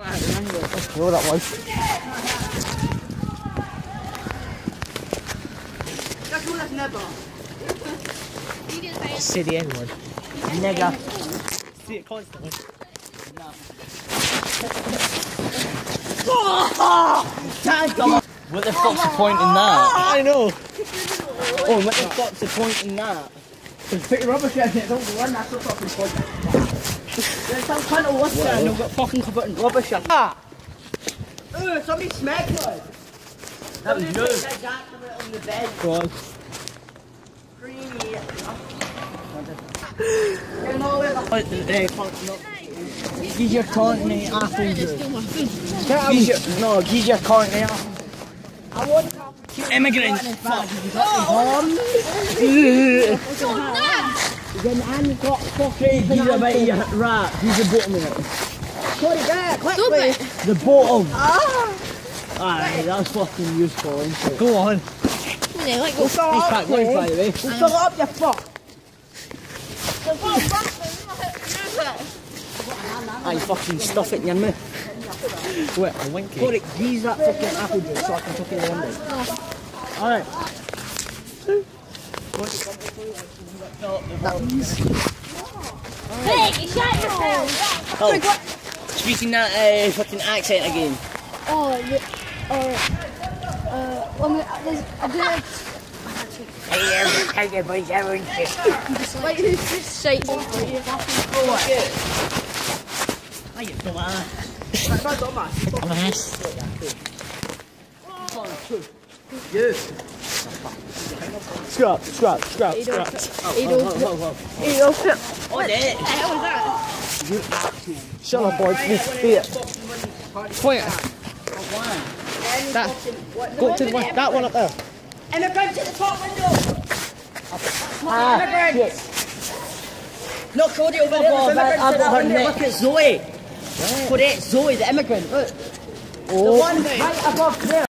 Know what that was. Say the N-word. Nigga. See it constantly. What the fuck's the point in that? I know. Oh, what the fuck's the point in that? Put your rubbish in it, don't go in, that's the fucking point. There's some kind of water and they've got fucking covered in rubbish in. Ooh, somebody smacked us. That was you. On the bed. Go on. He's your continent apple juice. He's your continent apple. I want immigrants. Then Anne got fucking. He's a bit of rat. He's the bottom of it. Sorry, get it quickly. The bottom. Aye, that's fucking useful, isn't it? Go on. Yeah, like go. He's back by the way. We'll fill it up, you fuck. Aye, fucking stuff it in your mouth. Wait, a winky. Corey, use that fucking apple juice so I can tuck it in one day. Alright. Hey, you shut yourself! Oh, speaking that fucking accent again. Like, who's this shite? How you dumbass? Dumbass. Yes. Scrap. What the hell was that? Shut up, boy. Point it. That. Go to the one. That one up there. Immigrant to the top window! Immigrant! No, Cody over there. I've got her neck. Look at Zoe. Correct, Zoe, the immigrant. Look. The one right above there.